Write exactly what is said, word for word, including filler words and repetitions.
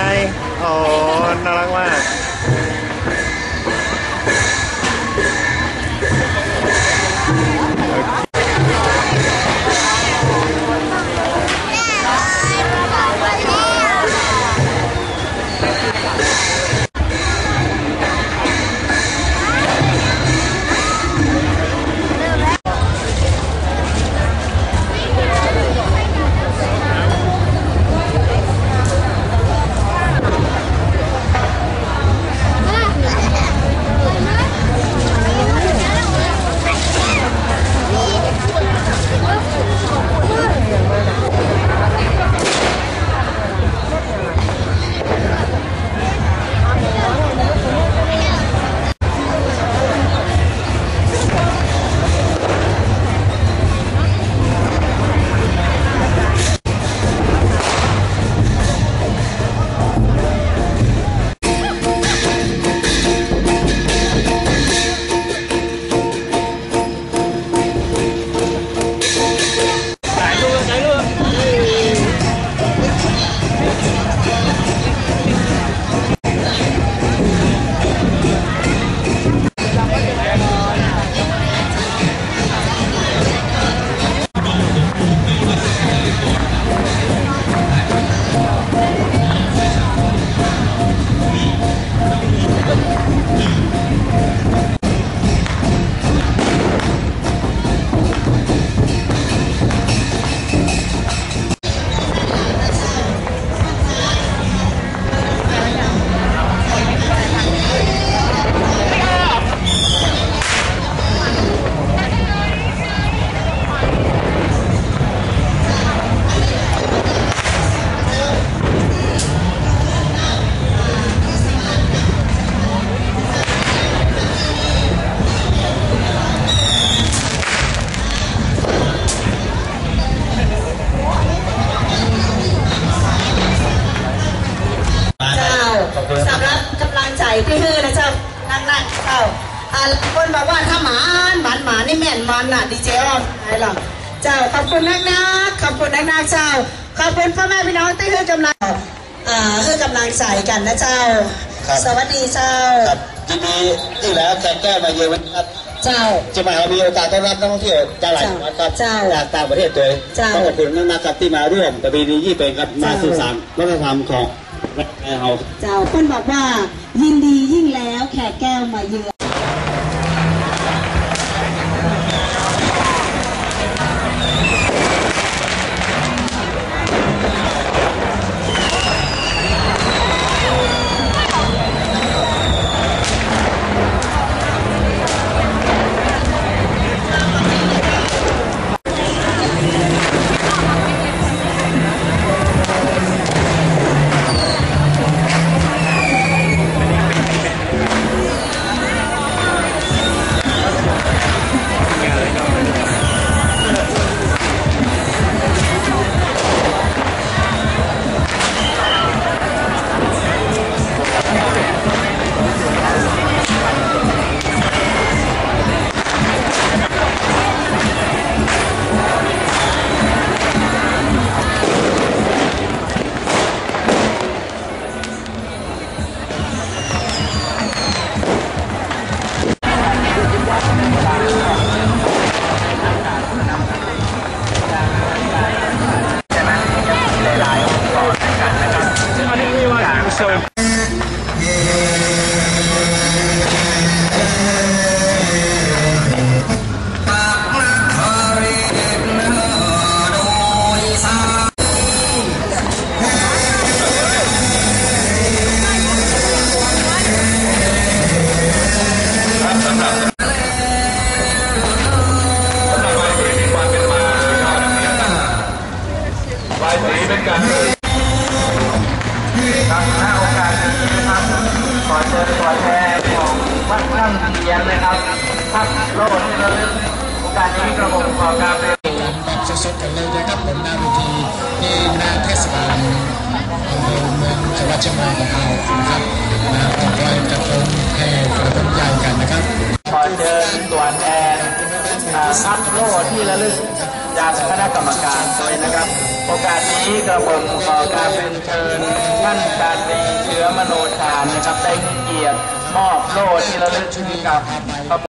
อ๋อน่ารักมากสำหรับกำลังใจที่ฮือนะเจ้านั่งนั่งเจ้าคนบอกว่าถ้าหมาหมานหมานี่แม่นมันน่ะดีเจออนไอ้หรอเจ้าขอบคุณนักนักขอบคุณนักนักเจ้าขอบคุณพ่อแม่พี่น้องที่ฮือกำลังอ่าฮือกำลังใจกันนะเจ้าสวัสดีเจ้าครับยินดีที่แล้วแขกแก้มาเยอะครับเจ้าจะมาเรามีโอกาสต้อนรับนักท่องเที่ยวจากหลายจังหวัดครับจากต่างประเทศเลยต้องขอบคุณนักนักที่มาร่วมประเพณียี่เป็นครับมาสื่อสารวัฒนธรรมของเราเจ้าคนบอกว่ายินดียิ่งแล้วแขกแก้วมาเยือนโลกที่ระลึกโอกาสนี้กระผมขอการเป็นแบบสดๆกันเลยนะครับผมหน้าเวทีที่หน้าเทศบาลอำเภอเมืองจังหวัดเชียงใหม่ของเรานะครับมาต่อไปกระทงแห่กระทงใหญ่กันนะครับขอเชิญตัวแทนพัดโลกที่ระลึกจากคณะกรรมการด้วยนะครับโอกาสนี้นี้กระผมขอการเป็นเชิญท่านชาตรีเชื้อมโนชาญนะครับได้ให้เกียรติมอบโล่ที่ระลึกกับ